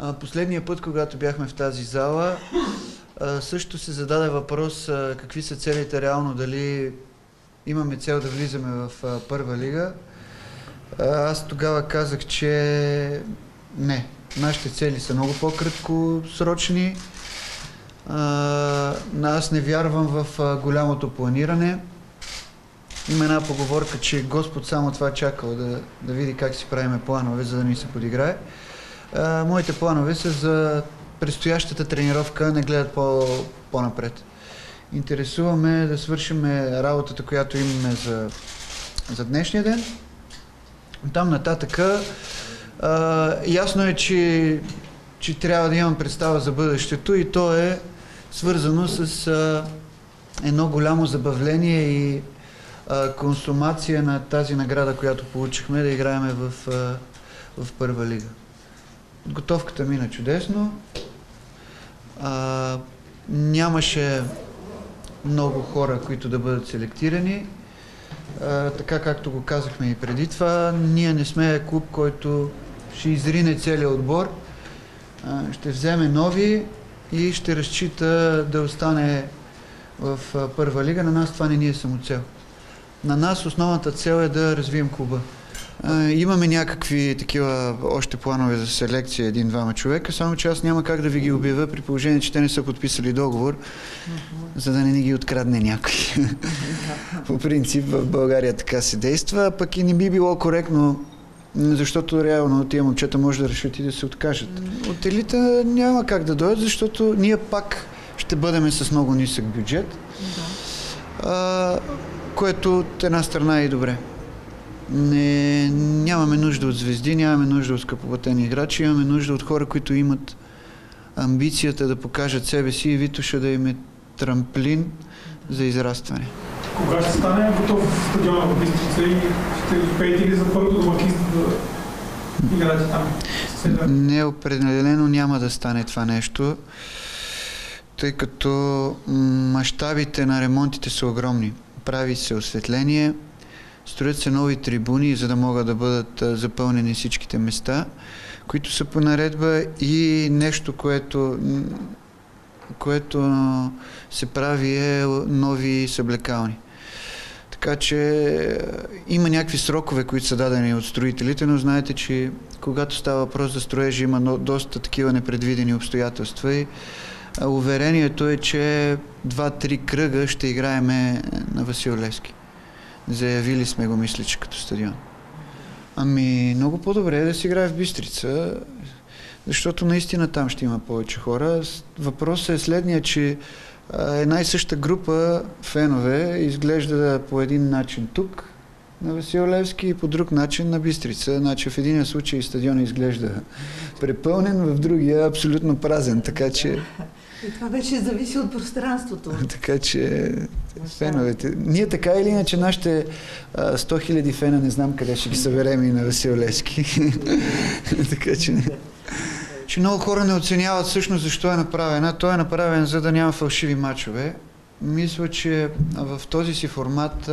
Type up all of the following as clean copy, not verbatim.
Последния път, когато бяхме в тази зала, също се зададе въпрос какви са целите реално, дали имаме цел да влизаме в първа лига. Аз тогава казах, че не. Нашите цели са много по-краткосрочни. Аз не вярвам в голямото планиране. Има една поговорка, че Господ само това чакал да види как си правиме планове, за да ни се подиграе. Моите планове са за предстоящата тренировка, не гледат по-напред. Интересуваме да свършим работата, която имаме за днешния ден. Там нататъка ясно е, че трябва да имам представа за бъдещето и то е свързано с едно голямо забавление и консумация на тази награда, която получихме, да играем в първа лига. Подготовката мина чудесно. Нямаше много хора, които да бъдат селектирани. Така както го казахме и преди това, ние не сме клуб, който ще изрине целият отбор, ще вземе нови и ще разчита да остане в първа лига. На нас това не ни е самоцел. На нас основната цел е да развием клуба. Имаме някакви такива още планове за селекция, един-двама човека, само че аз няма как да ви ги обявя при положение, че те не са подписали договор, за да не ни ги открадне някой. По принцип в България така се действа, пък и не би било коректно, защото реално тия момчета може да решат и да се откажат. От елита няма как да дойдат, защото ние пак ще бъдем с много нисък бюджет, което от една страна е и добре. Нямаме нужда от звезди, нямаме нужда от скъпоплатени играчи, имаме нужда от хора, които имат амбицията да покажат себе си и Витоша да им е трамплин за израстване. Кога ще стане готов стадиона в Бистрица и ще успеете ли за първото домакинство да играете там? Не, определено няма да стане това нещо, тъй като мащабите на ремонтите са огромни. Прави се осветление, строят се нови трибуни, за да могат да бъдат запълнени всичките места, които са по наредба, и нещо, което се прави, е нови съблекални. Така че има някакви срокове, които са дадени от строителите, но знаете, че когато става въпрос за строежи, има доста такива непредвидени обстоятелства и уверението е, че 2-3 кръга ще играеме на Васил Левски. Заявили сме го, мисля, че като стадион. Много по-добре е да се играе в Бистрица, защото наистина там ще има повече хора. Въпросът е следния, че една и съща група фенове изглежда по един начин тук, на Васил Левски, и по друг начин на Бистрица. Значи в единия случай стадионът изглежда препълнен, в другия абсолютно празен, така че... И това вече зависи от пространството. Така че феновете... Ние така или иначе нашите 100 000 фена не знам къде ще ги съберем и на Васил Левски. Така че... Че много хора не оценяват всъщност защо е направена. Той е направен, за да няма фалшиви мачове. Мисля, че в този си формат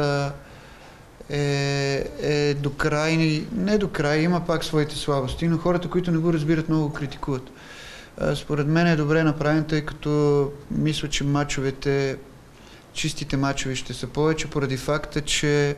е до край, не до край, има пак своите слабости, но хората, които не го разбират, много критикуват. Според мен е добре направен, тъй като мисля, че чистите мачове ще са повече, поради факта, че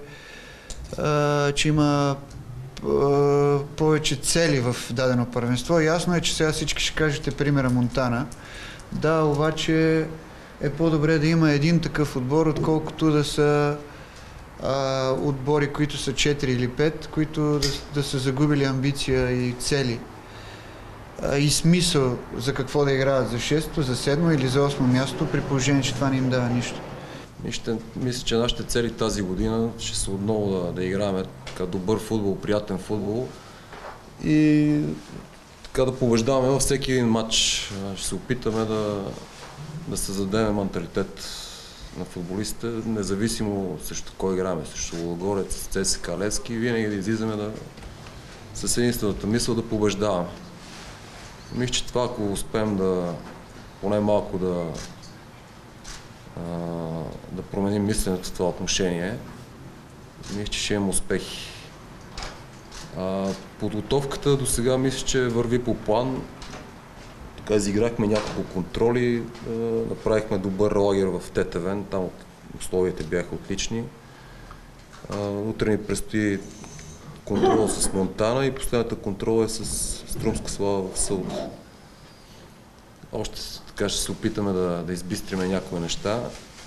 има повече цели в дадено първенство. Ясно е, че сега всички ще кажете примера Монтана. Да, обаче е по-добре да има един такъв отбор, отколкото да са отбори, които са 4 или 5, които да са загубили амбиция и цели. И смисъл за какво да играят, за 6-то, за 7-то или за 8-то място, при положение, че това не им дава нищо. Мисля, че нашите цели тази година ще са отново да играем така добър футбол, приятен футбол и така да побеждаваме във всеки един матч. Ще се опитаме да създадем менталитет на футболистите, независимо срещу кой играем, срещу Лудогорец, ЦСКА Левски, винаги да излизаме с единствената мисъл да побеждаваме. Мисля, че това, ако успеем поне малко да променим мисленето в това отношение, мисля, че ще имам успехи. Подготовката до сега мисля, че върви по план. изиграхме няколко контроли, направихме добър лагер в Тетевен, там условията бяха отлични. Утре ни предстои контрола с Монтана и последната контрола е с Струмска Слава в Сълд. Още така ще се опитаме да избистриме някои неща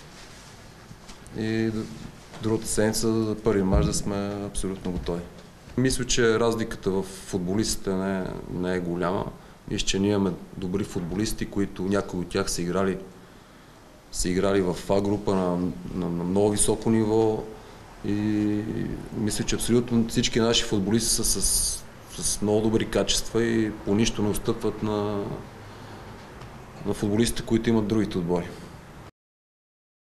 и другата седмица за първи мач да сме абсолютно готови. Мисля, че разликата в футболистите не е голяма. Мисля, че ние имаме добри футболисти, които някои от тях са играли в А група на много високо ниво и мисля, че абсолютно всички наши футболисти са с много добри качества и по нищо не отстъпват на футболистите, които имат другите отбори.